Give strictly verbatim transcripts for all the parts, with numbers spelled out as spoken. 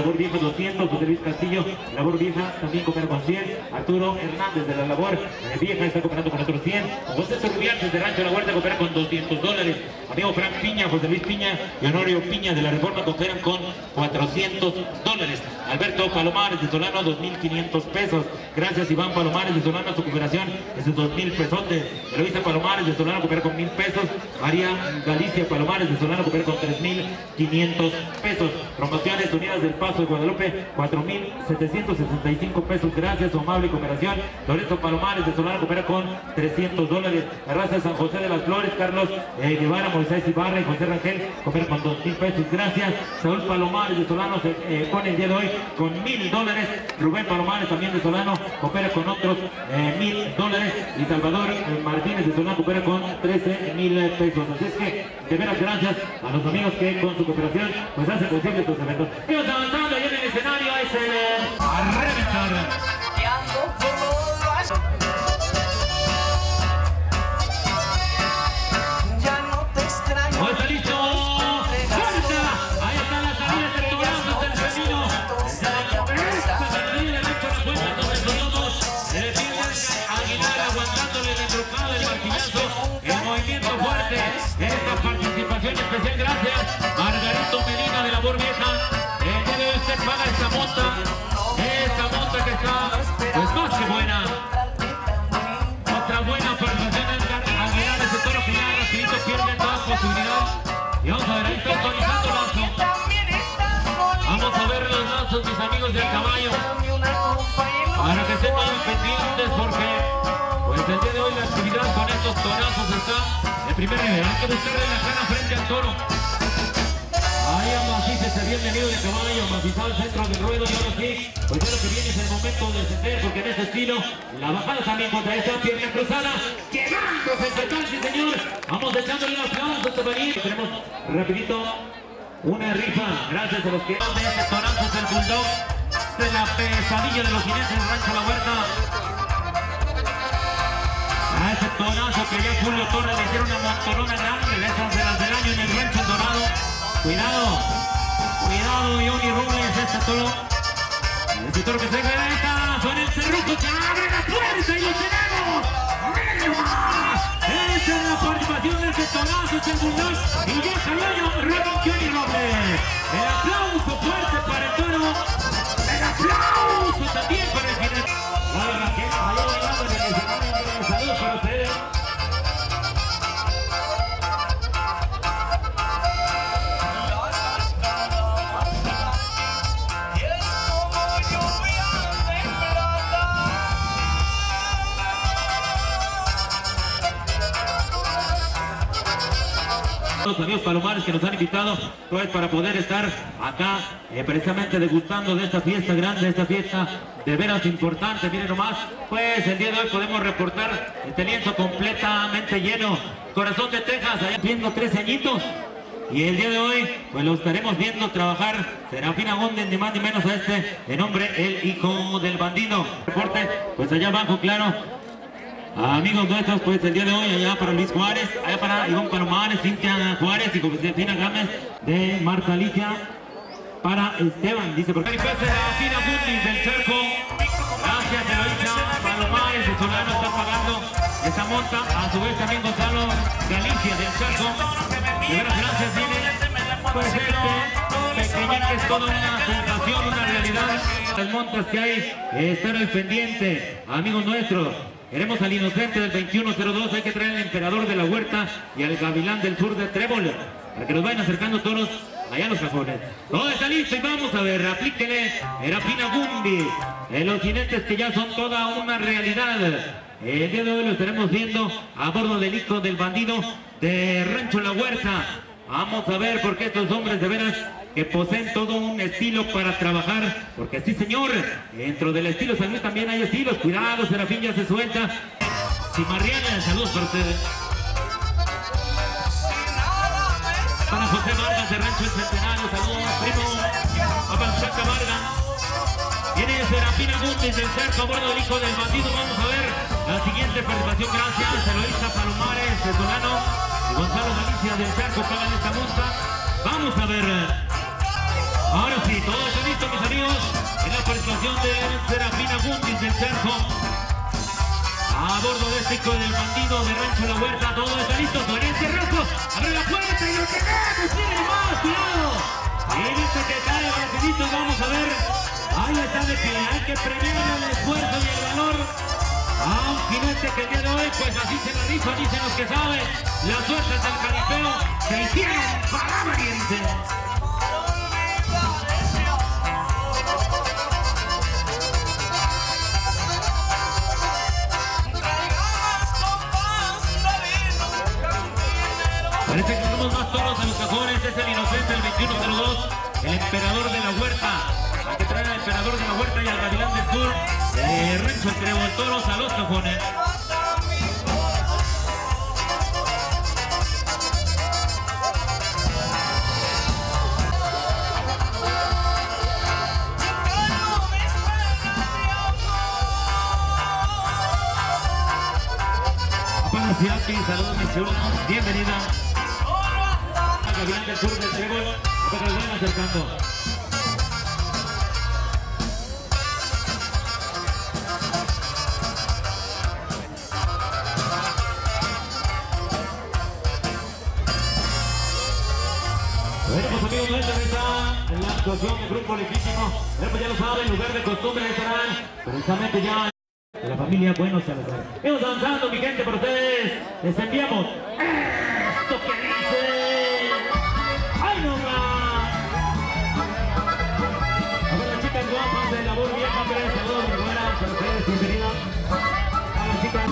Labor Vieja doscientos, José Luis Castillo, Labor Vieja también coopera con cien, Arturo Hernández de la Labor eh, Vieja está cooperando con otros cien, José Turbiantes de Rancho La Huerta coopera con doscientos dólares, amigo Frank Piña, José Luis Piña y Honorio Piña de la Reforma cooperan con cuatrocientos dólares, Alberto Palomares de Solano dos mil quinientos pesos, gracias Iván Palomares de Solano, su cooperación es de dos mil pesotes, Eloisa Palomares de Solano coopera con mil pesos, María Galicia Palomares de Solano coopera con tres mil quinientos pesos, Promociones Unidas del Paso de Guadalupe, cuatro mil setecientos sesenta y cinco pesos, gracias su amable cooperación. Lorenzo Palomares de Solano coopera con trescientos dólares. La raza de San José de las Flores, Carlos eh, Guevara, Moisés Ibarra y José Rangel coopera con dos mil pesos, gracias. Saúl Palomares de Solano se eh, pone el día de hoy con mil dólares. Rubén Palomares también de Solano coopera con otros eh, mil dólares. Y Salvador eh, Martínez de Solano coopera con trece mil pesos. Así es que, de veras, gracias a los amigos que con su cooperación pues hacen posible estos eventos. Seguimos avanzando y en el escenario es el eh, a reventar. Esta participación especial, gracias Margarito Medina de Labor Vieja. El día de hoy usted paga esta monta, esta monta que está pues más que buena. Otra buena participación en Aguilar, ese toro que ya rapidito pierde toda posibilidad. Y vamos a ver, ahí está actualizando el lazo. Vamos a ver los lazos, mis amigos del caballo, para que estén muy pendientes, porque pues el día de hoy la actividad con estos torazos está de primer nivel. Hay que buscarle la cara frente al toro. Ahí amacícese, bienvenido de caballo, amacizado al centro del ruedo. Y ahora sí, pues ya lo que viene es el momento de descender, porque en este estilo, la bajada también contra esta pierna cruzada, quedándose el total, sí señor. Vamos echándole un aplauso a este valiente. Tenemos rapidito una rifa, gracias a los que de este torazo es el bulldog de la pesadilla de los jinetes del Rancho La Huerta. A ese torazo que ya Julio Torres le hicieron una montonona grande, de esas de las del año en el Rancho El Dorado. Cuidado, cuidado Johnny Robles, este toro. Este toro que se ve esta, suena el cerrujo, se abre la puerta y lo tenemos. ¡Miren más! Esta es la participación de este torazo, es el bulldog. Y ya salió Robin Johnny Robles. El aplauso fuerte para el toro. El aplauso también para el jinete. La que vaya bailando en el escenario. Saludos para ustedes. Los amigos Palomares que nos han invitado pues para poder estar acá eh, precisamente degustando de esta fiesta grande, de esta fiesta de veras importante. Miren nomás, pues el día de hoy podemos reportar este lienzo completamente lleno. Corazón de Texas, allá viendo tres añitos. Y el día de hoy pues lo estaremos viendo trabajar Serafina Góndez, ni más ni menos a este de nombre el hijo del bandido. Reporte pues allá abajo, claro. Amigos nuestros, pues el día de hoy allá para Luis Juárez, allá para Iván Palomares, Cintia Juárez y Josefina Gámez de Marta Alicia, para Esteban, dice por acá. Serafina Góndez del Cerco, gracias Eloisa Palomares de Solano está pagando esta monta, a su vez también Gonzalo Galicia del Cerco, de veras gracias, viene pues este pequeñín que es toda una sensación, una realidad. Las montas que hay, estar al pendiente, amigos nuestros. Queremos al inocente del veintiuno cero dos, hay que traer al emperador de la Huerta y al gavilán del sur de Trébol, para que nos vayan acercando todos allá a los cajones. Todo está listo y vamos a ver, aplíquele Serafina Góndez, en los jinetes que ya son toda una realidad. El día de hoy lo estaremos viendo a bordo del hijo del bandido de Rancho La Huerta. Vamos a ver, porque estos hombres de veras que poseen todo un estilo para trabajar, porque sí señor, dentro del estilo San Luis también hay estilos. Cuidado, Serafín ya se suelta. Cimarriana, saludos para ustedes. Para José Vargas de Rancho El Centenario, saludos primo. A Panchaca Vargas. Viene Serafina Góndez del Cerco a bordo del hijo del bandido. Vamos a ver la siguiente participación, gracias. Eloisa Palomares de Solano y Gonzalo Galicia del Cerco pagan esta multa. Vamos a ver. Ahora sí, todo está listo, mis participación de Serafina Buntis del Cerco. A bordo de este hijo del bandido de Rancho La Huerta, todo está listo, suena el cerrojo, abre la puerta y lo tenemos, miren más, cuidado. Y viste que cae rapidito, vamos a ver, ahí está de pie, hay que premiar el esfuerzo y el valor a un jinete que el día de hoy, pues así se la rifa, dicen los que saben, las suertes del jaripeo se hicieron para valiente. Parece que tenemos más toros en los cajones, es el inocente, el veintiuno cero dos, el emperador de la huerta. Hay que traer al emperador de la huerta y al gavilán del sur, de Rancho Trébol, toros a los cajones. Buenas noches, saludos, mis chulos, bienvenida. Gavilán del sur del Trébol, para que nos vayan acercando. Bueno, pues amigos nuestros, está en la actuación del grupo legítimo. Bueno, pues ya lo saben, lugar de costumbre estarán precisamente ya de la familia Buenos Salazar. Vamos avanzando, mi gente, por ustedes. Les enviamos esto que dice. ¡Ay, no más! A ver, las chicas guapas de Labor Vieja, pero saludos muy buenas para ustedes, bienvenidas a las chicas.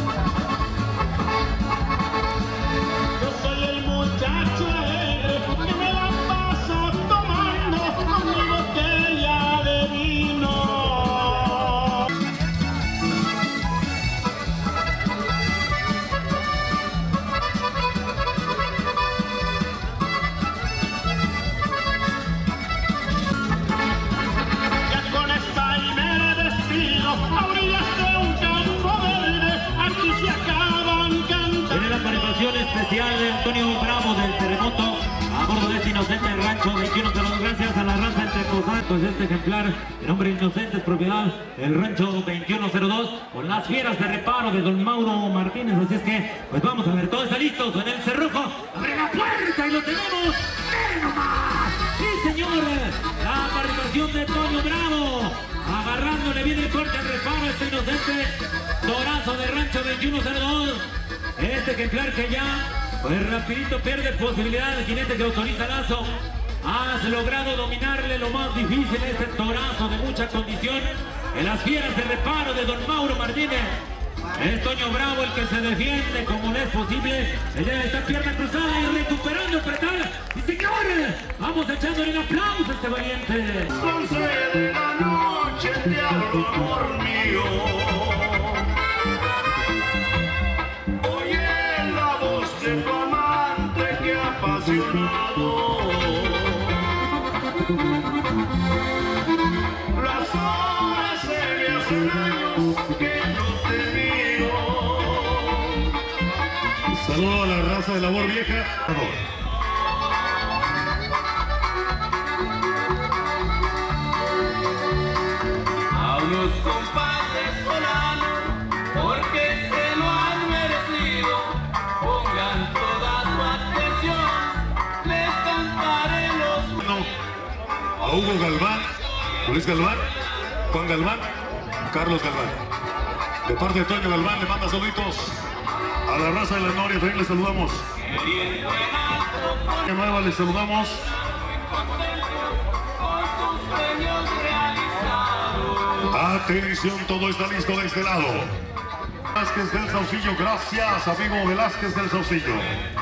Yo soy el muchacho alegre que me la paso tomando con mi botella de vino. Especial de Antonio Bravo del Terremoto a bordo de este inocente rancho veintiuno cero dos. Gracias a la raza entre Cosas, pues este ejemplar de nombre inocente es propiedad del rancho veintiuno cero dos con las fieras de reparo de don Mauro Martínez. Así es que pues vamos a ver, todo está listo en el cerrojo, abre la puerta y lo tenemos. ¡Miren nomás! ¡Sí, señor! La participación de Antonio Bravo agarrándole bien el corte al reparo a este inocente torazo de rancho veintiuno cero dos. Este ejemplar que ya, pues rapidito pierde posibilidad del jinete que autoriza Lazo. Has logrado dominarle lo más difícil, este torazo de mucha condición en las fieras de reparo de don Mauro Martínez. Es Toño Bravo el que se defiende como le es posible. Ella está pierna cruzada y recuperando apretar. Y señores, vamos echándole un aplauso a este valiente. once de la noche te hablo, amor mío. De tu amante que apasionado las horas se me hacen años que no te miro. Saludo a la raza de Labor Vieja. A unos compadres solanos porque se lo han merecido. Pongan toda su atención, les cantaré los... No. A Hugo Galván, Luis Galván, Juan Galván, Carlos Galván. De parte de Toño Galván le manda saluditos a la raza de la Noria, también les saludamos. Que nueva les saludamos. Atención, todo está listo de este lado. Velázquez del Saucillo, gracias amigo Velázquez del Saucillo.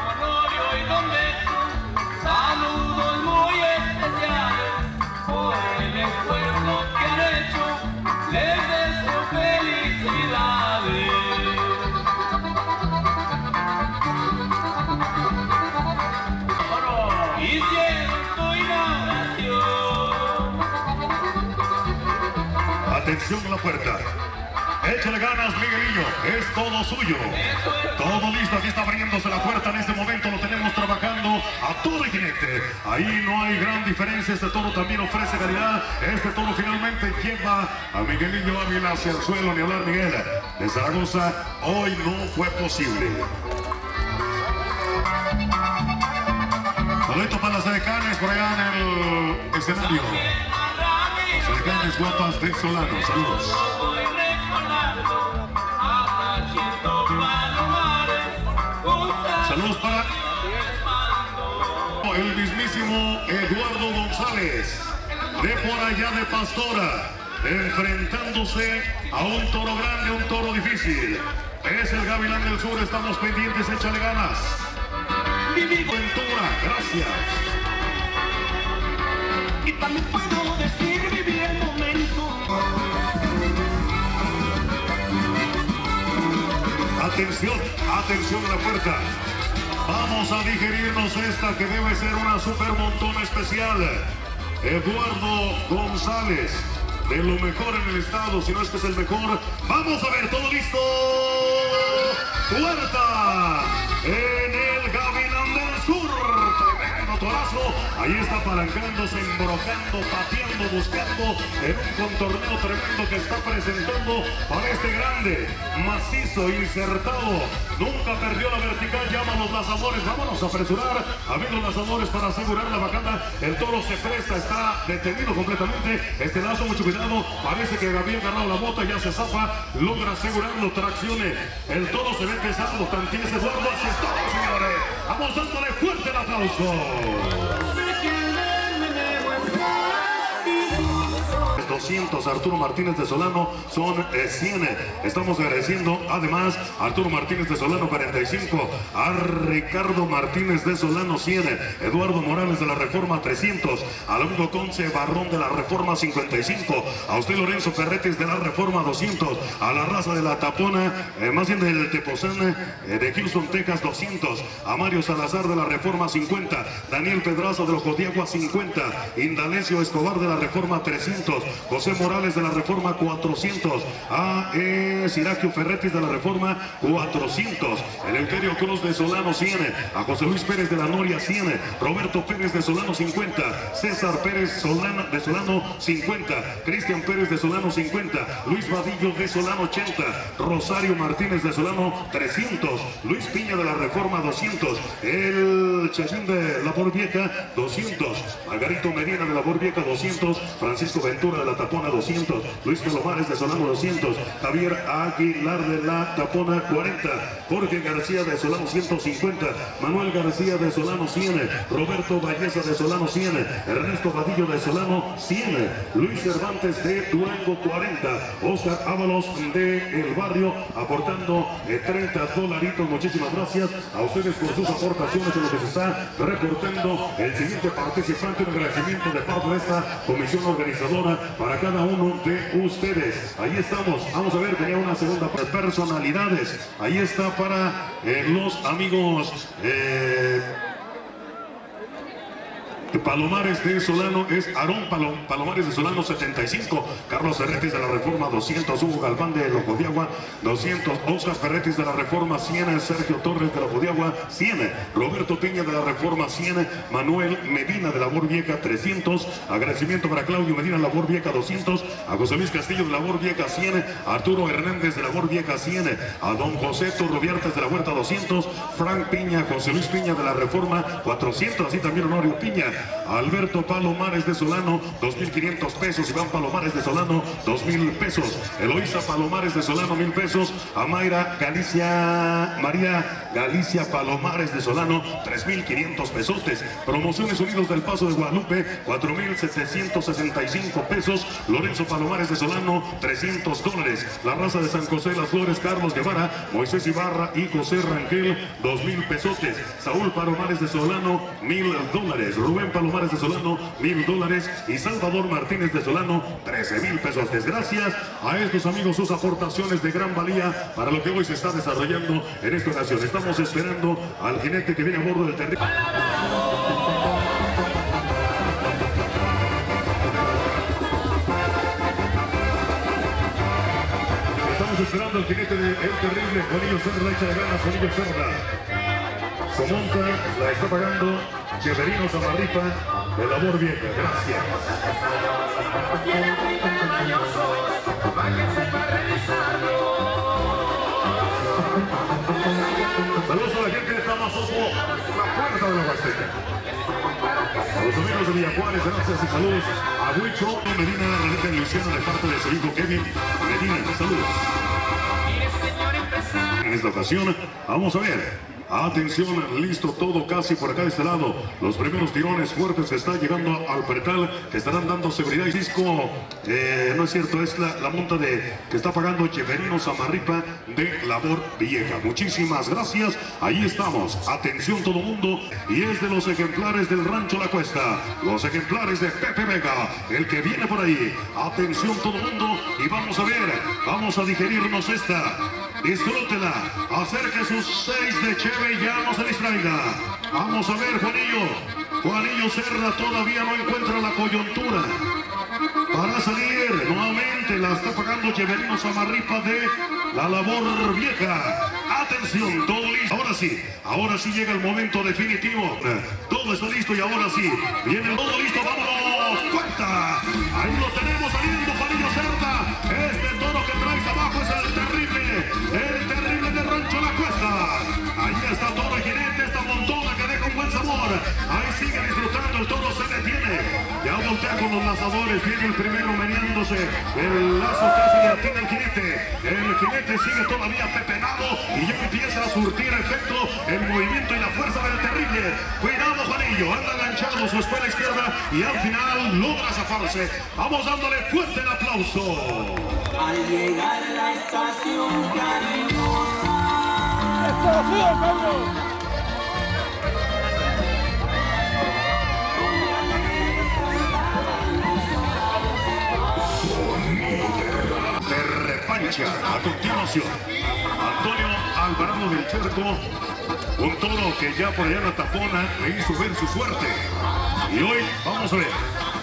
Saludos muy especiales por el esfuerzo que han hecho, les deseo felicidades. Hicieron su inauguración. Atención a la puerta. Échale ganas, Miguelillo. Es todo suyo. Todo listo. Aquí está abriéndose la puerta. En este momento lo tenemos trabajando a todo el jinete. Ahí no hay gran diferencia. Este toro también ofrece calidad. Este toro finalmente lleva a Miguelillo Ávila hacia el suelo. Ni hablar, Miguel. De Zaragoza, hoy no fue posible. Saludito para las decanes por allá en el escenario. Las decanes guapas de Solano. Saludos. Saludos para el mismísimo Eduardo González, de por allá de Pastora, enfrentándose a un toro grande, un toro difícil. Es el Gavilán del Sur, estamos pendientes, échale ganas. Ventura, gracias. Y también puedo decir vivir el momento. Atención, atención a la puerta. Vamos a digerirnos esta que debe ser una super montón especial. Eduardo González, de lo mejor en el estado, si no es que es el mejor. Vamos a ver, todo listo. Puerta en el Gavilán del Sur. Tremendo torazo. Ahí está apalancándose, embrocando, pateando, buscando en un contorneo tremendo que está presentando para este grande, macizo, insertado. Nunca perdió la vertical. Llama a los lanzadores. Vámonos a apresurar, amigos lanzadores, para asegurar la bacana. El toro se presta, está detenido completamente. Este lazo, mucho cuidado. Parece que Gabriel ganado la bota, ya se zafa. Logra asegurarlo, traccione. El toro se ve pesado. Tantiese Eduardo. Así es todo, señores. Vamos dándole fuerte el aplauso. doscientos, Arturo Martínez de Solano son eh, cien. Estamos agradeciendo además a Arturo Martínez de Solano cuarenta y cinco, a Ricardo Martínez de Solano cien, Eduardo Morales de la Reforma trescientos, a Longo Conce Barrón de la Reforma cincuenta y cinco, a usted Lorenzo Ferretes de la Reforma doscientos, a la raza de la Tapona, eh, más bien del Tepozán eh, de Houston, Texas doscientos, a Mario Salazar de la Reforma cincuenta, Daniel Pedraza de los Jodiagua cincuenta, Indalecio Escobar de la Reforma trescientos, José Morales de la Reforma cuatrocientos, a eh, Siraquio Ferretis de la Reforma cuatrocientos, Eleuterio Cruz de Solano cien, a José Luis Pérez de la Noria cien, Roberto Pérez de Solano cincuenta, César Pérez Solano de Solano cincuenta, Cristian Pérez de Solano cincuenta, Luis Vadillo de Solano ochenta, Rosario Martínez de Solano trescientos, Luis Piña de la Reforma doscientos, el Chachín de Labor Vieja doscientos, Margarito Medina de Labor Vieja doscientos, Francisco Ventura de la Tapona doscientos, Luis Palomares de Solano doscientos, Javier Aguilar de la Tapona cuarenta, Jorge García de Solano ciento cincuenta, Manuel García de Solano cien, Roberto Valleza de Solano cien, Ernesto Vadillo de Solano cien, Luis Cervantes de Durango cuarenta, Oscar Ábalos de El Barrio aportando eh, treinta dolaritos. Muchísimas gracias a ustedes por sus aportaciones en lo que se está reportando el siguiente participante. Un agradecimiento de parte de esta comisión organizadora para cada uno de ustedes. Ahí estamos, vamos a ver, tenía una segunda personalidades. Ahí está para eh, los amigos eh, Palomares de Solano, es Aarón Palom, Palomares de Solano setenta y cinco, Carlos Ferretis de la Reforma doscientos, Hugo Galván de Lojo de Agua doscientos, Oscar Ferretis de la Reforma cien, Sergio Torres de Lojo de Agua cien, Roberto Piña de la Reforma cien, Manuel Medina de Labor Vieja trescientos, agradecimiento para Claudio Medina de Labor Vieja doscientos, a José Luis Castillo de Labor Vieja cien, a Arturo Hernández de Labor Vieja cien, a don José Turrubiartes de la Huerta doscientos, Frank Piña, José Luis Piña de la Reforma cuatrocientos, así también Honorio Piña, Alberto Palomares de Solano dos mil quinientos pesos, Iván Palomares de Solano dos mil pesos, Eloísa Palomares de Solano mil pesos, a Mayra Galicia, María Galicia Palomares de Solano tres mil quinientos pesotes, Promociones Unidos del Paso de Guadalupe cuatro mil setecientos sesenta y cinco pesos, Lorenzo Palomares de Solano trescientos dólares, La Raza de San José Las Flores Carlos Guevara, Moisés Ibarra y José Rangel dos mil pesotes, Saúl Palomares de Solano mil dólares, Rubén Palomares de Solano mil dólares y Salvador Martínez de Solano trece mil pesos. Gracias a estos amigos, sus aportaciones de gran valía para lo que hoy se está desarrollando en esta ocasión. Estamos esperando al jinete que viene a bordo del terreno. Estamos esperando el jinete de El Terrible, Juanillo Cerda, echa de ganas, Juanillo Cerda. Su monta la está pagando Cheverino Samarripa de Labor Vieja. Gracias. Saludos a la gente de Tamazopo, la puerta de la Huasteca. A los amigos de Villajuárez, gracias y saludos a Huicho Medina, Rebeca y Luciano de parte de su hijo Kevin Medina. Saludos. En esta ocasión, vamos a ver. Atención, listo todo casi por acá de este lado. Los primeros tirones fuertes que están llegando al pretal, que estarán dando seguridad. Y disco, eh, no es cierto, es la, la monta de que está pagando Cheverino Samarripa de Labor Vieja. Muchísimas gracias. Ahí estamos. Atención todo mundo. Y es de los ejemplares del Rancho La Cuesta. Los ejemplares de Pepe Vega, el que viene por ahí. Atención todo mundo. Y vamos a ver, vamos a digerirnos esta. Disfrútela, acerque sus seis de Cheve y ya no se distraiga. Vamos a ver, Juanillo. Juanillo Cerda todavía no encuentra la coyuntura para salir. Nuevamente la está pagando Cheverino Samarripa de la Labor Vieja. Atención, todo listo. Ahora sí, ahora sí llega el momento definitivo. Todo está listo y ahora sí. Viene todo listo, vámonos. Cuenta. Ahí lo tenemos saliendo, Juanillo Cerda. Este toro que traes abajo es el terrible. El terrible de Rancho La Cuesta. Ahí está todo el jinete, esta montona que deja un buen sabor. Ahí sigue disfrutando, el toro se detiene. Ya voltea con los lanzadores, viene el primero meneándose. El lazo casi le atina el jinete. El jinete sigue todavía pepenado y ya empieza a surtir efecto el movimiento y la fuerza del terrible. Cuidado, Juanillo, anda enganchado su espalda izquierda y al final logra zafarse. Vamos dándole fuerte el aplauso. Al llegar a la estación cariñosa. ¡Estación, cabrón! De repancha, a continuación, Antonio Alvarado del Charco, un toro que ya por allá en la tapona le hizo ver su suerte. Y hoy, vamos a ver.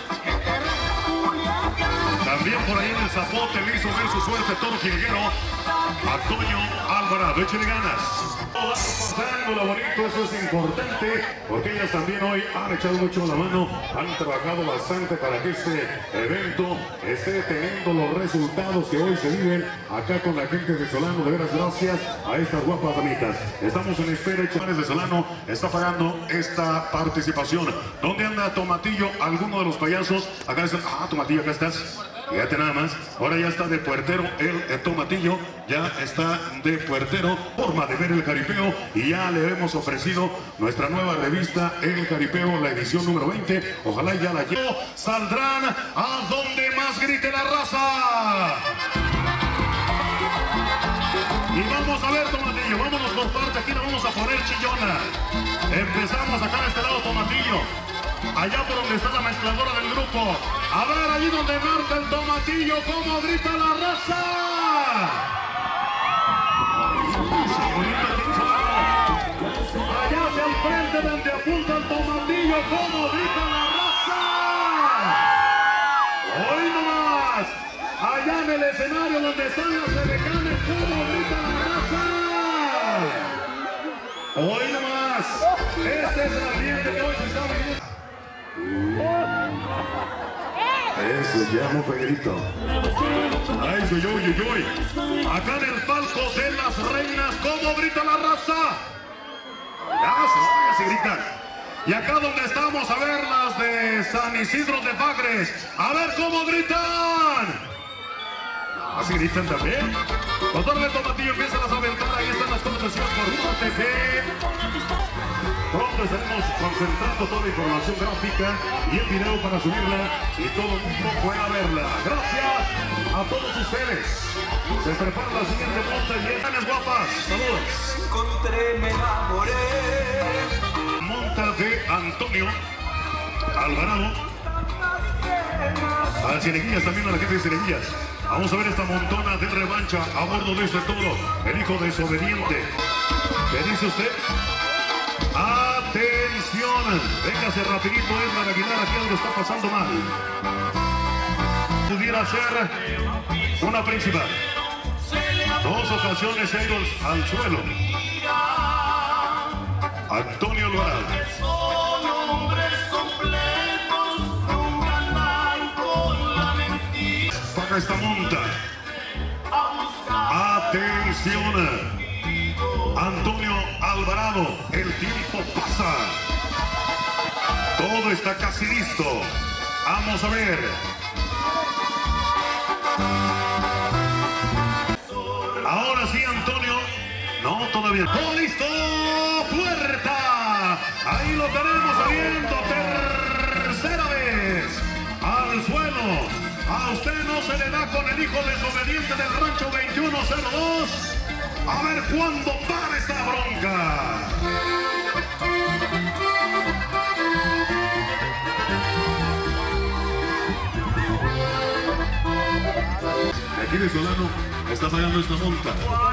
También por ahí en el Zapote le hizo ver su suerte toro jilguero, Antonio Alvarado. Échale ganas. Pasando lo bonito, eso es importante, porque ellas también hoy han echado mucho la mano, han trabajado bastante para que este evento esté teniendo los resultados que hoy se viven acá con la gente de Solano. De veras, gracias a estas guapas damitas. Estamos en espera y Chávez de Solano está pagando esta participación. ¿Dónde anda Tomatillo? Alguno de los payasos. Acá está. Ah, Tomatillo, acá estás. Fíjate nada más, ahora ya está de puertero el, el Tomatillo, ya está de puertero, forma de ver el jaripeo, y ya le hemos ofrecido nuestra nueva revista El Jaripeo, la edición número veinte, ojalá ya la lleve. Saldrán a donde más grite la raza. Y vamos a ver, Tomatillo, vámonos por parte, aquí nos vamos a poner chillona. Empezamos acá de este lado, Tomatillo. Allá por donde está la mezcladora del grupo. A ver, allí donde marca el Tomatillo, cómo grita la raza. Allá hacia el frente donde apunta el Tomatillo, cómo grita la raza. Hoy nomás. Allá en el escenario donde están las sedecanes, cómo grita la raza. Hoy nomás. Este es el ambiente que hoy se está viviendo. Eso ya no fue grito. Ay, soy yo, yo, yo. Acá en el palco de las reinas, ¿cómo grita la raza? Ya se, ya se gritan. Y acá donde estamos, a ver las de San Isidro de Bagres. A ver cómo gritan. Así gritan también. Doctor de Tomatillo, empiezan a aventar. Ahí están las conversaciones por U T V. Pronto estaremos concentrando toda la información gráfica y el video para subirla y todo el mundo pueda verla. Gracias a todos ustedes. Se prepara la siguiente monta y están guapas. Saludos. Encontré, me enamoré. Monta de Antonio Alvarado. A las Cieneguillas también, a la gente de Cieneguillas. Vamos a ver esta montona de revancha a bordo de este toro. El hijo desobediente. ¿Qué dice usted? ¡Atención! Véngase rapidito, Edgar Aguilar, aquí donde está pasando mal. Pudiera ser una principal. Dos ocasiones ha ido al suelo. Antonio Alvarado. Son hombres completos, nunca andan con la mentira. Paga esta monta. Atención. Antonio Alvarado. El tiempo pasa. Todo está casi listo. Vamos a ver. Ahora sí, Antonio. No, todavía. ¡Todo listo! ¡Puerta! Ahí lo tenemos saliendo. Tercera vez. Al suelo. A usted no se le da con el hijo desobediente del rancho veintiuno cero dos. A ver cuándo para esta bronca. Aquí de Solano está pagando esta monta.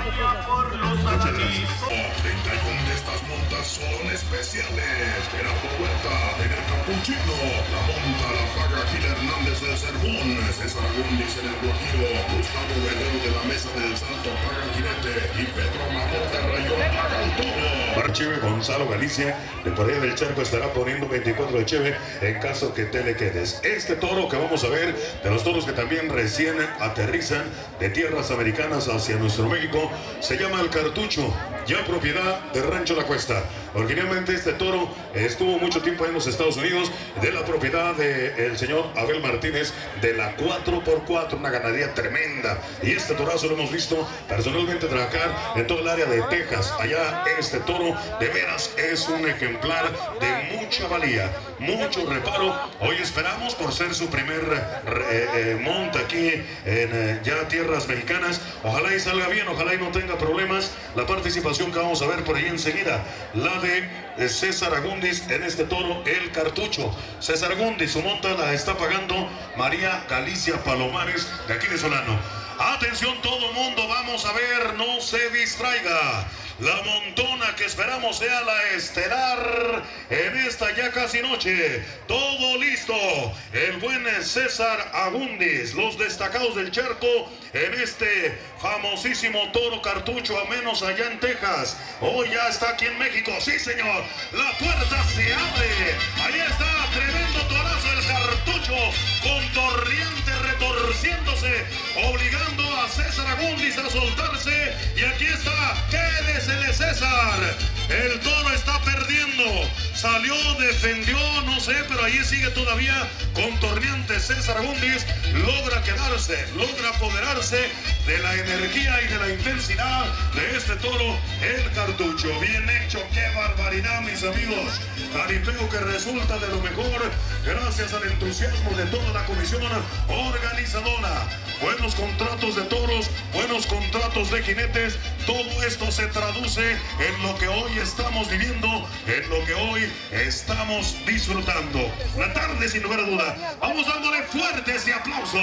Muchas gracias. treinta y una de estas montas son especiales. Gerardo Huerta en el Capuchino. La monta la paga Gil Hernández del Sermón. César Agundis en el Guajiro. Gustavo Guerrero de la Mesa del Salto paga el jinete. Y Pedro Amador de Rayón paga el toro. Marcheve Gonzalo Galicia de por ahí del Charco estará poniendo veinticuatro de cheve en caso que te le quedes. Este toro que vamos a ver, de los toros que también recién aterrizan de tierras americanas hacia nuestro México, se llama el Cartucho, ya propiedad de Rancho La Cuesta. Originalmente este toro estuvo mucho tiempo en los Estados Unidos, de la propiedad del señor Abel Martínez de la cuatro por cuatro, una ganadería tremenda. Y este torazo lo hemos visto personalmente trabajar en todo el área de Texas. Allá este toro de veras es un ejemplar de mucha valía, mucho reparo. Hoy esperamos, por ser su primer eh, eh, monta aquí en eh, ya tierras mexicanas, ojalá y salga bien, ojalá y no tenga problemas. La participación que vamos a ver por ahí enseguida, la de eh, César Agundis en este toro, el Cartucho. César Agundis, su monta la está pagando María Galicia Palomares de aquí de Solano. Atención todo mundo, vamos a ver, no se distraiga. La montona que esperamos sea la estelar en esta ya casi noche. Todo listo. El buen César Agundis, los destacados del Charco en este famosísimo toro Cartucho, a menos allá en Texas. Hoy ya está aquí en México. Sí, señor. La puerta se abre. Ahí está, tremendo torazo el Cartucho, contorriente, retorciéndose, obligando a César Agundis a soltarse. Y aquí está, quédesele César. El toro está perdiendo. Salió, defendió, no sé, pero ahí sigue todavía contorneante César Agundis. Logra quedarse, logra apoderarse de la energía y de la intensidad de este toro, el Cartucho. Bien hecho, qué barbaridad, mis amigos. Jaripeo que resulta de lo mejor gracias al entusiasmo de toda la comisión organizadora. Buenos contratos de toros, buenos contratos de jinetes. Todo esto se traduce en lo que hoy estamos viviendo, en lo que hoy estamos disfrutando. Una tarde sin lugar a duda. Vamos dándole fuertes y aplausos.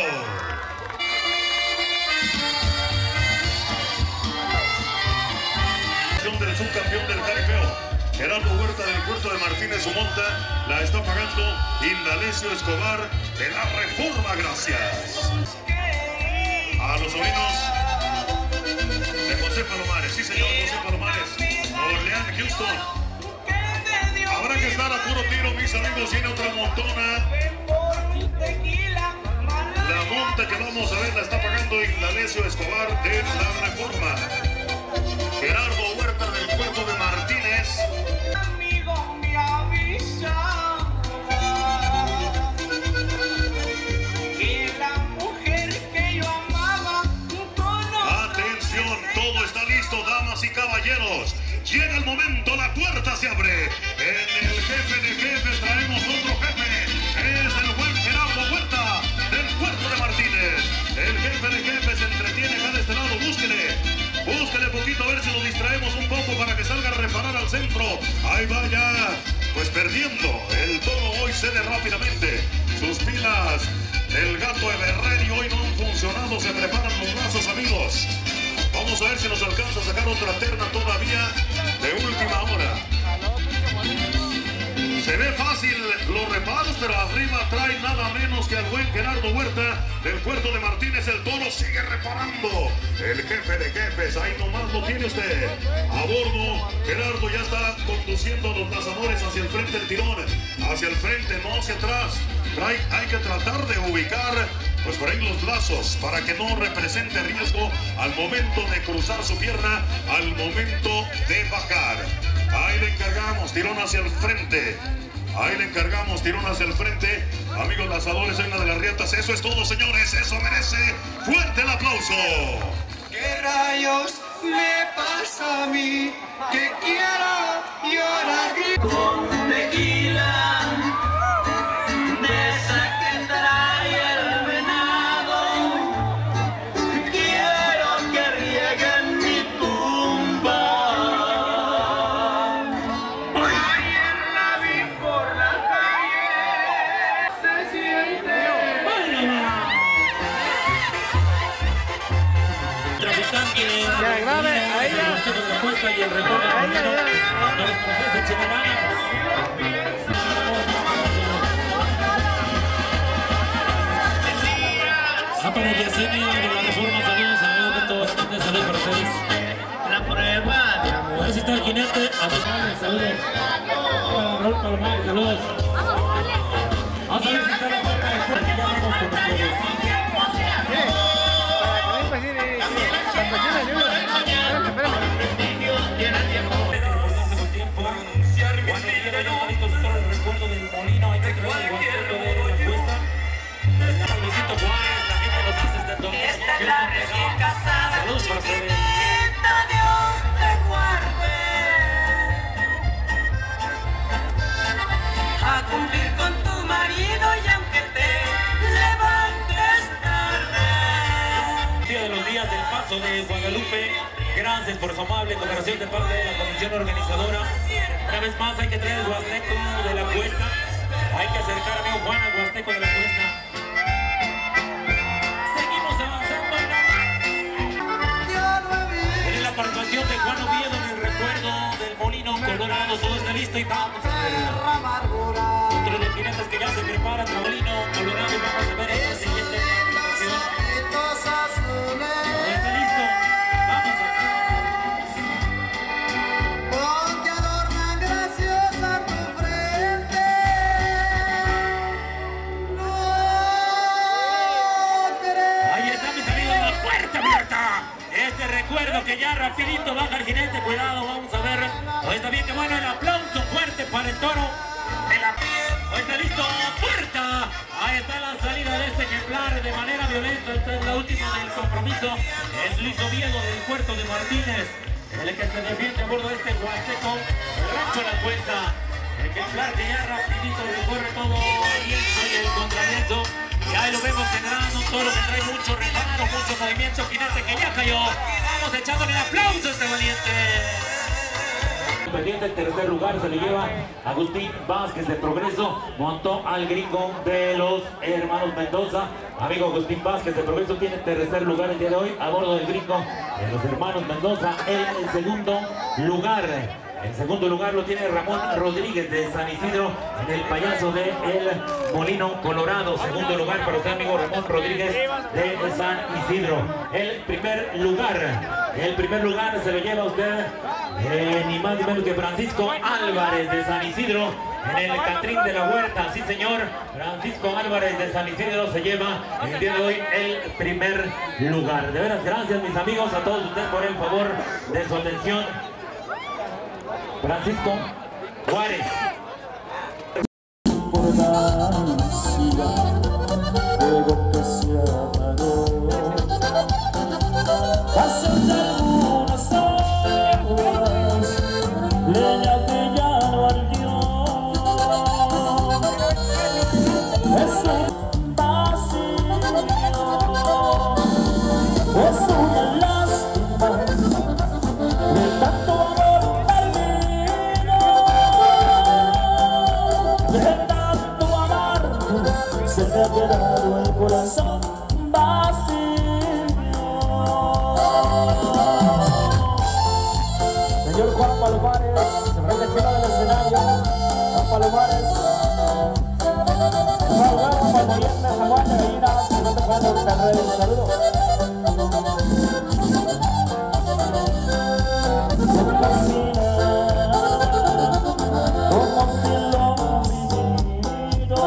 Del subcampeón del jaripeo, Gerardo Huerta del Puerto de Martínez, su monta la está pagando Indalecio Escobar de la Reforma. Gracias a los sobrinos de José Palomares. Sí, señor, José Palomares, Orleán, Houston. Habrá que estar a puro tiro, mis amigos. Tiene otra montona. La monta que vamos a ver la está pagando Indalecio Escobar de la Reforma. Gerardo Huerta del Puerto de Martínez. Amigo, me avisa que la mujer que yo amaba no. Atención, todo está listo, damas y caballeros. Llega el momento, la puerta se abre. En el jefe de jefes traemos otro jefe. Es el buen Gerardo Huerta del Puerto de Martínez. El jefe de jefes se entretiene acá de este lado. Búsquele. Búsquele poquito a ver si lo distraemos un poco para que salga a reparar al centro. Ahí va ya, pues perdiendo. El toro hoy cede rápidamente. Sus pilas, el gato Everready hoy no han funcionado. Se preparan los brazos, amigos. Vamos a ver si nos alcanza a sacar otra terna todavía de última hora. Se ve fácil los reparos, pero arriba trae nada menos que al buen Gerardo Huerta del puerto de Martínez. El Toro sigue reparando. El jefe de jefes, ahí nomás lo tiene usted. A bordo, Gerardo ya está conduciendo a los lanzadores hacia el frente del tirón. Hacia el frente, no hacia atrás. Trae, hay que tratar de ubicar pues por ahí los lazos para que no represente riesgo al momento de cruzar su pierna, al momento de bajar. Ahí le encargamos, tirón hacia el frente. Ahí le encargamos, tirón hacia el frente. Amigos lanzadores en la de las riatas, eso es todo, señores. Eso merece fuerte el aplauso. ¿Qué rayos me pasa a mí? Que quiero llorar con tequila. De esa que trae el venado. Quiero que rieguen mi tumba. Ayer la vi por la calle. Se siente. Traficante. Ya, grave, ahí ya. La puesta y el retorno. Ahí ya, ya. Los procesos de Cheverana. Para Yesenia de la Reforma, saludos, amigos de todos, saludos para ustedes. La prueba de amor. Ahí está el jinete, Abisales, saludos. Raúl Palomares, saludos. Vamos a ver si está la puerta de fuerza, ya vamos con ustedes. Recuerdo del molino, hay que traer el guasteco de la puesta. Luisito Juárez, la gente nos hace este torneo. Esta es la recién casada. Saludos para ustedes. Chiquitita, Dios te guarde. A cumplir con tu marido y aunque te levantes tarde. Día de los días del Paso de Guadalupe. Gracias por su amable cooperación de parte de la comisión organizadora. Una vez más hay que traer el huasteco de la puesta. Hay que acercar, amigo Juan, al huasteco de la puesta. Seguimos avanzando. En la participación de Juan Oviedo en el recuerdo del Molino Colorado. Todo está listo y vamos a ver. Otro de los jinetes que ya se prepara para Molino Colorado. Vamos a ver en la siguiente participación. Todo está listo. Vamos a ver. Este recuerdo que ya rapidito baja el jinete, cuidado, vamos a ver. Hoy está bien, que bueno, el aplauso fuerte para el Toro. El Hoy está listo, puerta. Ahí está la salida de este ejemplar de manera violenta. Esta es la última del compromiso. Es Luis Oviedo del puerto de Martínez, el que se defiende a bordo de este huasteco. El rancho La Cuesta. El ejemplar que ya rapidito recorre todo el viento y el contraviento. Y ahí lo vemos generando un Toro que trae mucho reparo, mucho movimiento, jinete que ya cayó. Vamos echándole el aplauso a este valiente. Pendiente el tercer lugar se le lleva Agustín Vázquez de Progreso, montó al gringo de los hermanos Mendoza. Amigo Agustín Vázquez de Progreso tiene tercer lugar el día de hoy a bordo del gringo de los hermanos Mendoza. En el segundo lugar, en segundo lugar lo tiene Ramón Rodríguez de San Isidro en el payaso de El Molino Colorado. Segundo lugar para usted, amigo Ramón Rodríguez de San Isidro. El primer lugar, el primer lugar se lo lleva usted eh, ni más ni menos que Francisco Álvarez de San Isidro en el Catrín de la Huerta. Sí, señor, Francisco Álvarez de San Isidro se lleva el día de hoy el primer lugar. De veras, gracias mis amigos, a todos ustedes por el favor de su atención. Francisco Juárez. Leña que ya no ardió, es un vacío, es una lástima de tanto amor perdido, de tanto amar se me ha quedado el corazón vacío. Señor Juan Palomares, se prende el pelo del escenario. Juan Palomares. como viernes, Samuel de Gallinas, que no te pueden Monterrey. Saludos. Se me fascina como si lo vivido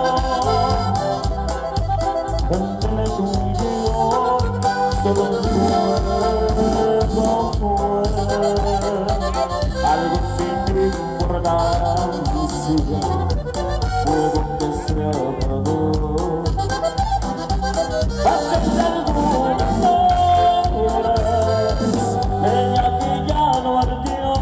entre tú y yo, solo un cuerpo fue algo sin importancia, fue donde se apagó. Pasan algunas horas, ella que ya no ardió.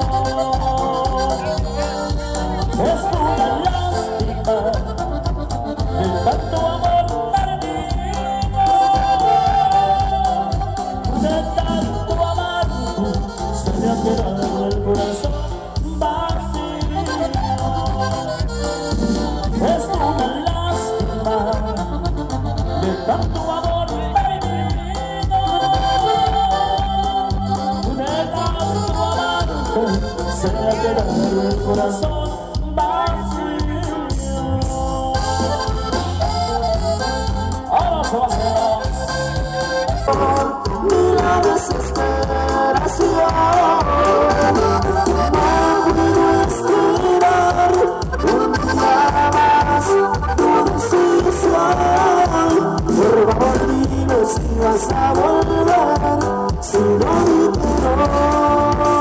Es una lástima de tanto amor perdido, de tanto amar se me ha quedado el corazón vacío. Es una lástima de tanto amor perdido, de tanto amar se me ha quedado el corazón vacío. Ahora se va a hacer la desesperación, no puedo esperar un día más tu decisión. Por favor dime si vas a volver, si no quiero.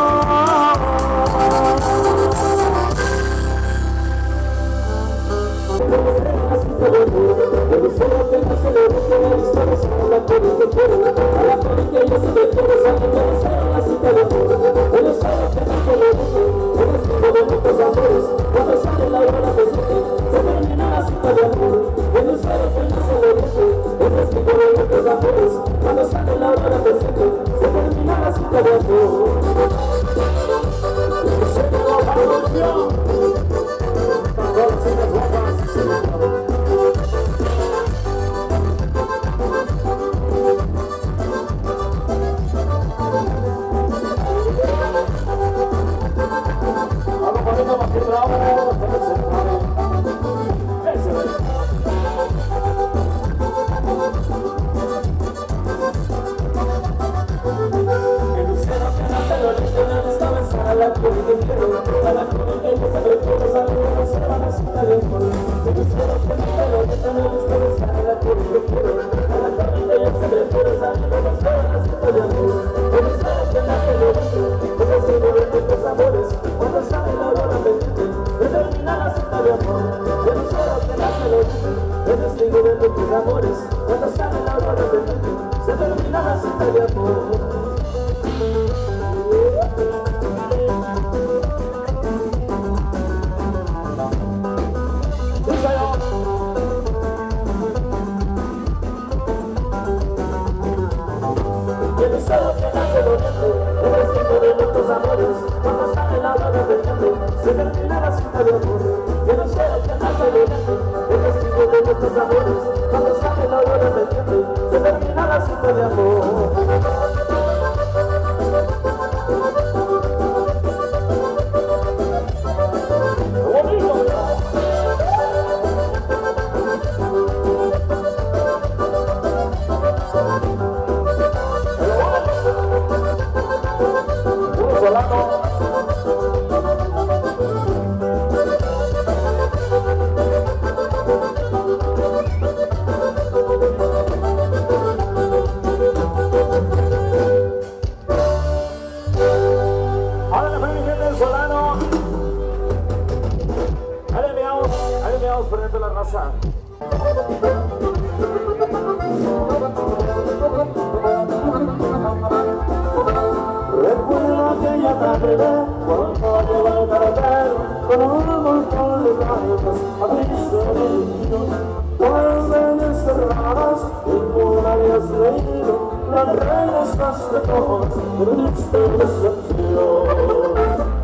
Cuando sale la hora presente, se termina la cita de amor. Se quedó bajo el pie, todas las chicas guapas. Vamos poniendo más que bravo, hasta que se pone. Eso es. A la joven que quiero, a la joven que yo sabré todos los amigos se van a citar de amor. Yo espero que no te lo metan a ustedes, a la joven que quiero, a la joven que yo sabré todos los amigos se van a citar de amor. Yo espero que no te lo metan, que no se lo metan tus amores, cuando sale la hora pendiente, de terminar la cita de amor. Yo espero que no se lo metan, que testigo de tus amores, cuando sale la hora pendiente, se termina la cita de amor. Solo que nace doliente, el destino de nuestros amores, cuando sale la hora pendiente, se termina la cita de amor. Yo no sé lo que nace doliente, el destino de nuestros amores, cuando sale la hora pendiente, se termina la cita de amor. Recuerdo aquella tarde cuando lleva el cartel con un montón de lágrimas a piso de niño, todas veces cerradas y no habías leído las reglas de todas por un instante de decepción.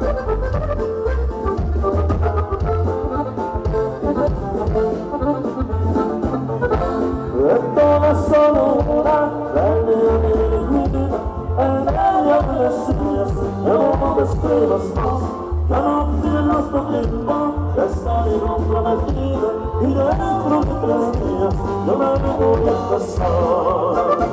De todas solo una, la idea de mi vida, en ella me decías, no me describas más, ya no tienes lo mismo, que estoy comprometida. y dentro de tres días yo me voy a casar.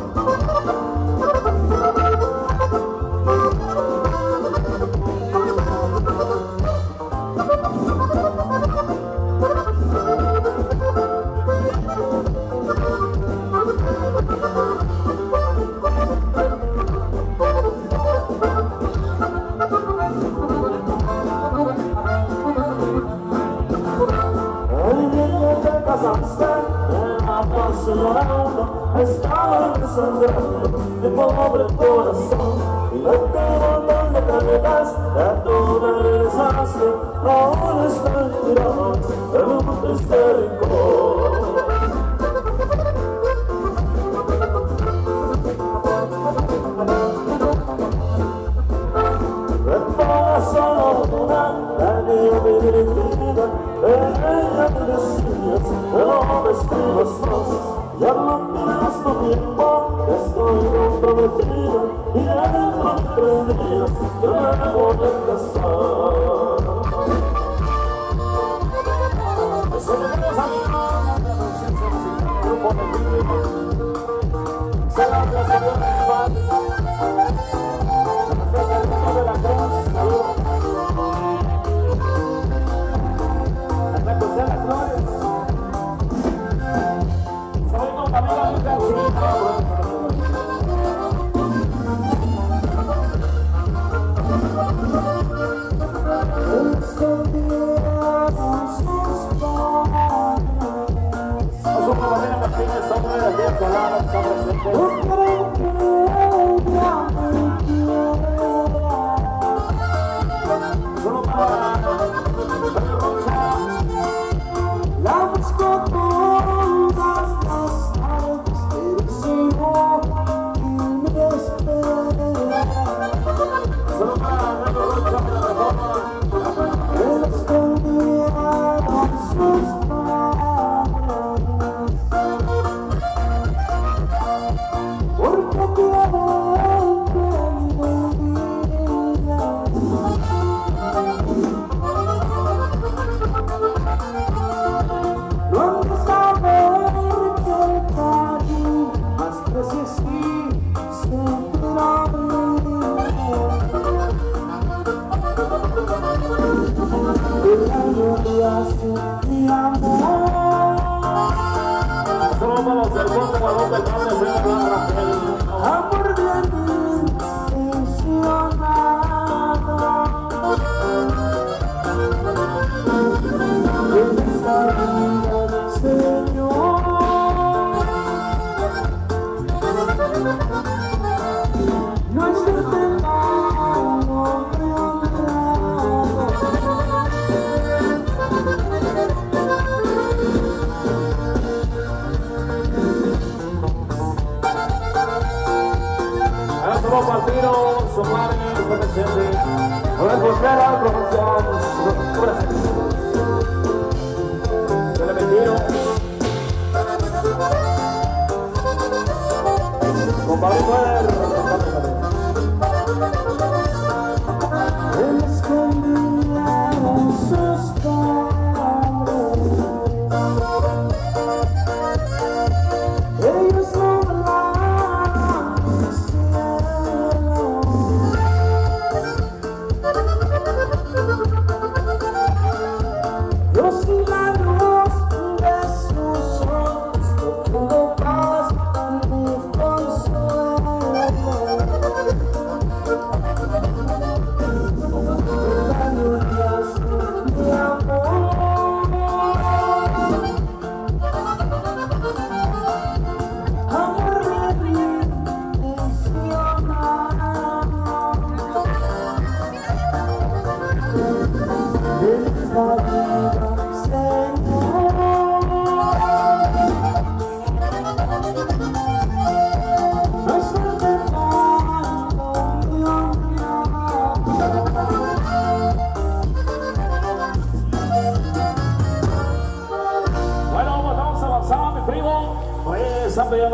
Estaba desangrando mi pobre corazón y no te montón de carreras que tú me regresaste, ahora está tirado en un triste rincón. De toda sola tenía mi vida, ella me decías que no me escribas más. Ya no tienes tu tiempo, estoy comprometido y dentro de tres días yo me voy a casar. Eso le queremos a mi mamá, grupo de vida. Se la plaza de mis padres, se la plaza de la cruz, saludos. Hasta José Las Flores. Solo para la busco todas las tardes, pero sigo y me espera. Solo para la rocha de la reforma, él escondía sus padres, porque te amo en mi vida. No han de saber que el cariño más crece así, siempre la vida. El año de hace mi amor. Solo para los hermosos valores del padre de la Rafael. Amor bien intencionado. En esta vida, Señor, no es el pecado ahora somos partidos, Somar en esta presente. Ahora es volver a promoción. Se le metieron con Pablo Muer. Él escondía sus padres, ellos no volaban del cielo. Dios y la luz de sus ojos, no pudo paz ni consuelo. La lluvia es mi amor. Amor bien intencionado. En esta vida, Señor, no es el pecado mi bueno, vamos avanzando, mi primo. Oye, están pidiendo.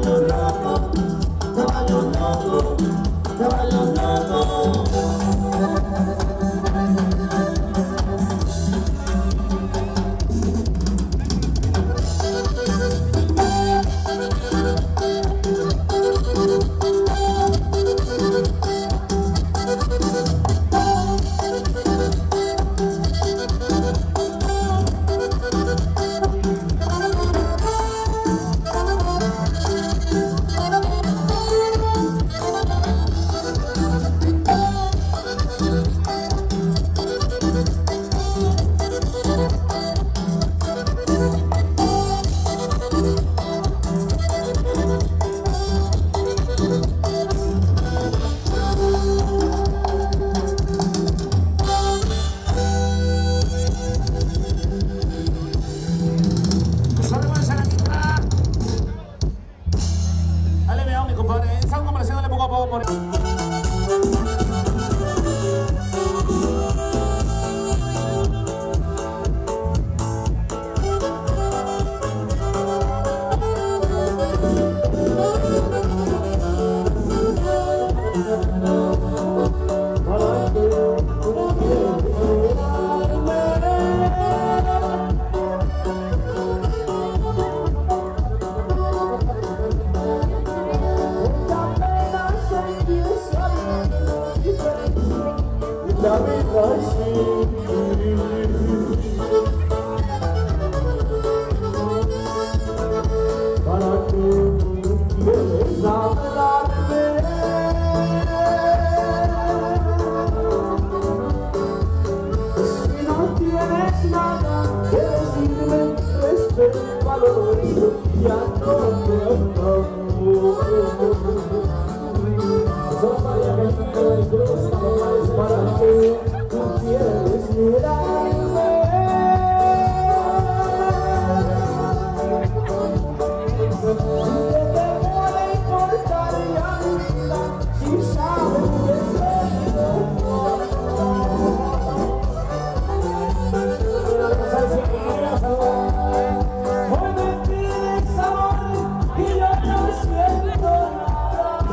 Hoy me pides amor y yo no siento nada.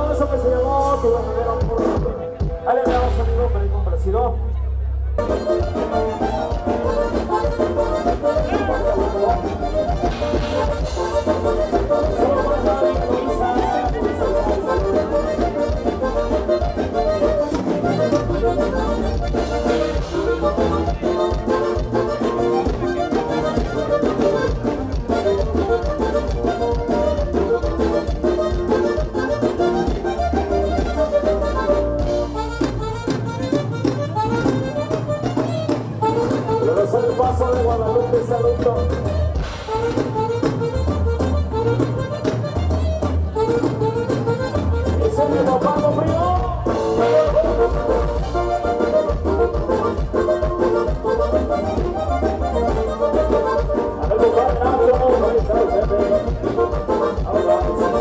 todo eso que se llamó tu verdadero amor. Ahí le damos amigo, pero incomprecido. El paso de Guadalupe, saludo. Ese es mi papá, no frío. A ver, papá, Nacho, no me sabes, jefe. Ahora,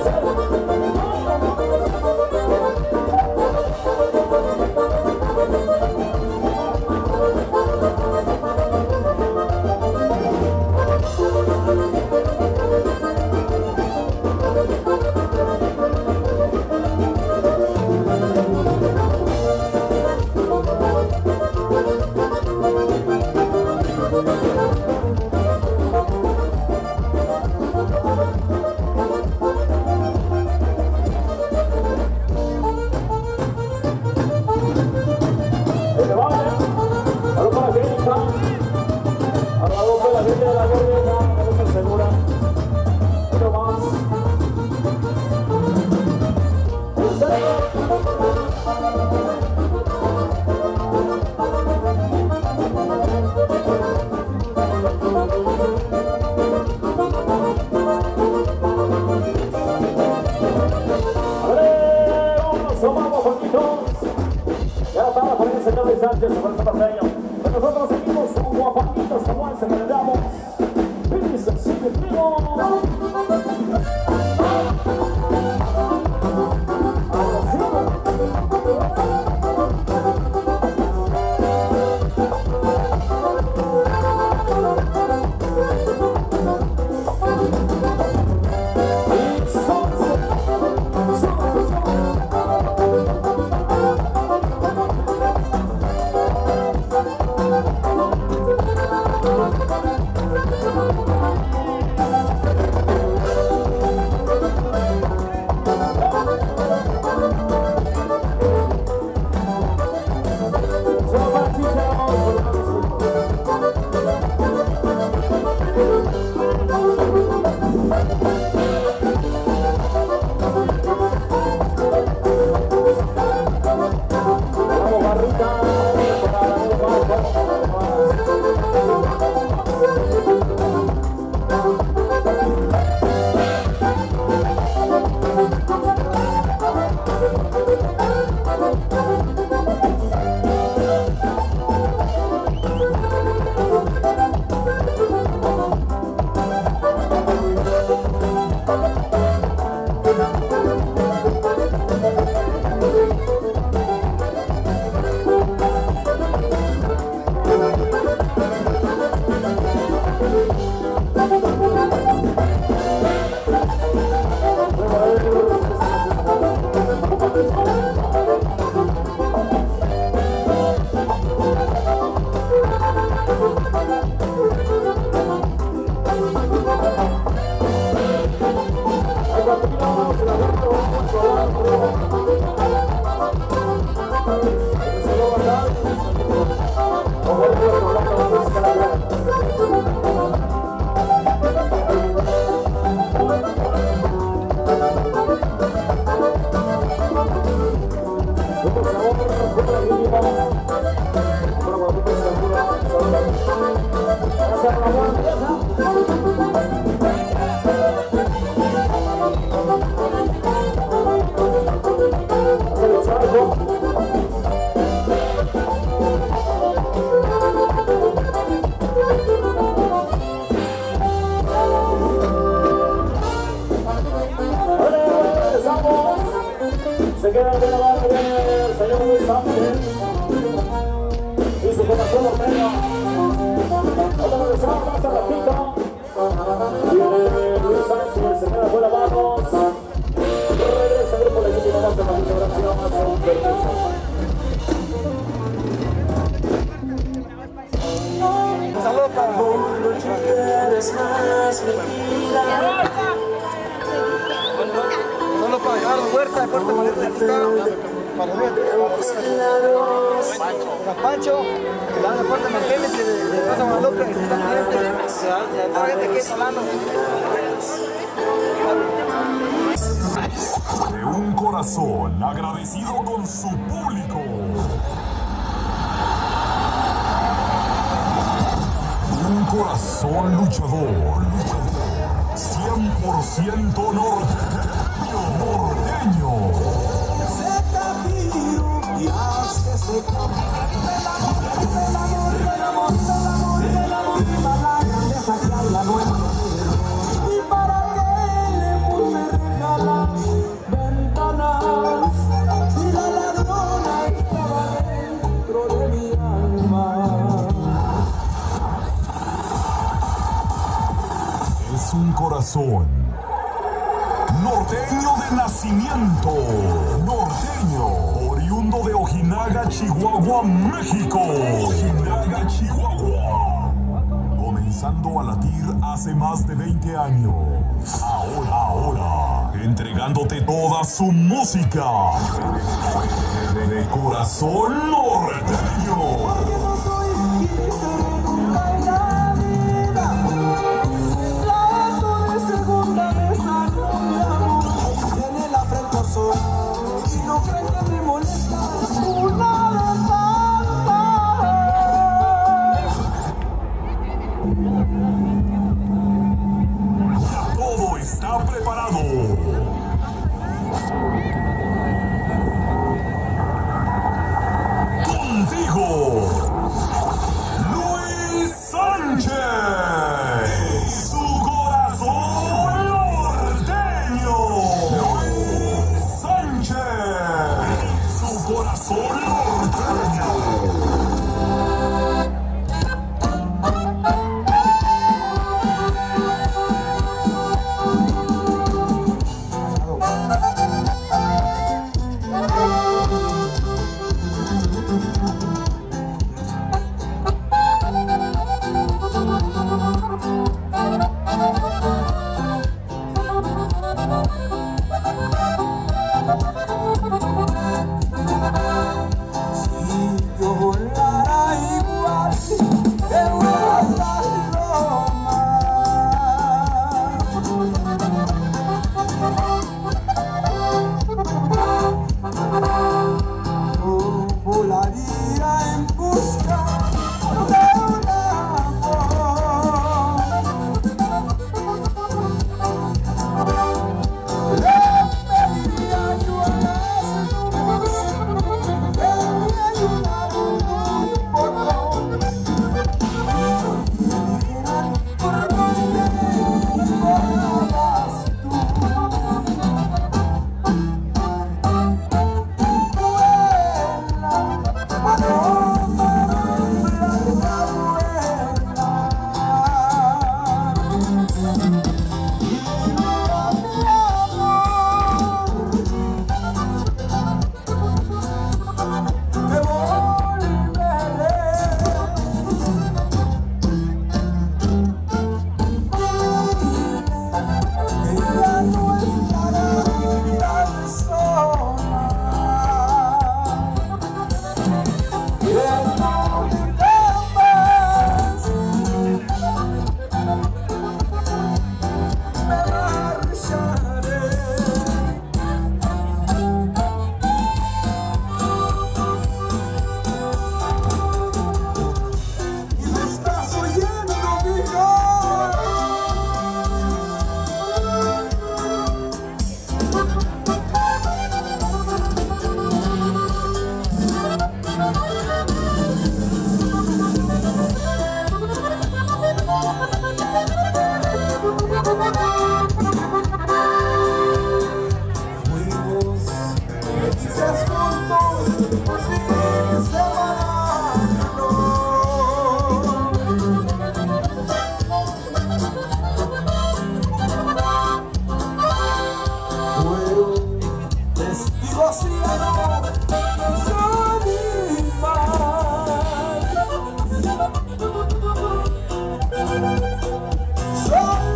nosotros seguimos con guapanditos como ese que le damos. Dice así de frío. Se queda de la barra el señor Luis Sánchez y su corazón ordenado. Vamos a regresar más a ratito. Viene Luis Sánchez, se queda fuera, vamos. Regresa el grupo legítimo más de para Pancho, que dan la puerta Martínez y de Plaza Guadalupe, que están clientes, de toda gente aquí Solano. De un corazón agradecido con su público. Un corazón luchador. cien por ciento norteño. Norteño. Y haz que se coma el amor, el amor, el amor, el amor, el amor, y para la grandeza que hay la nueva. Y para qué le puse regalas ventanas, si la ladrona estaba dentro de mi alma. Es un corazón norteño de nacimiento, norteño, oriundo de Ojinaga, Chihuahua, México. Ojinaga, Chihuahua. Comenzando a latir hace más de veinte años. Ahora, ahora, entregándote toda su música. De, de corazón norteño. Y no creen que me molesta una verdad. Ya todo está preparado. Contigo, Luis Sánchez. Su corazón norteño. Su corazón norteño.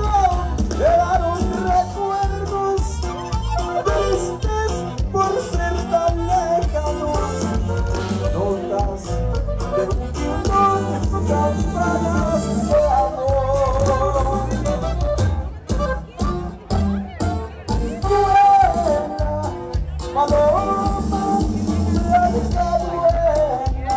Solo quedaron recuerdos tristes por ser paloma blanca buena.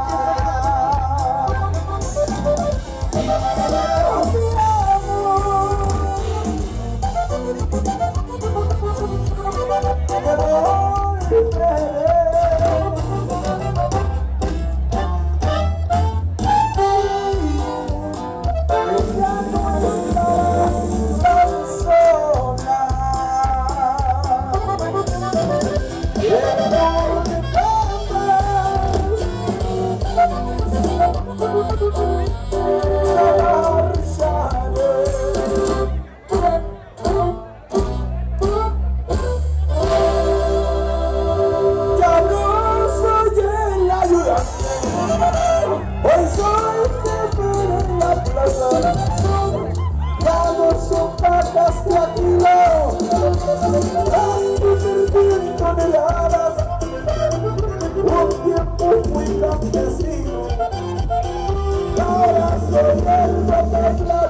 Hoy soy jefe en la plaza, ya no son vacas de Aquilo, las que perdí toneladas. Un tiempo fui campesino, ahora soy el de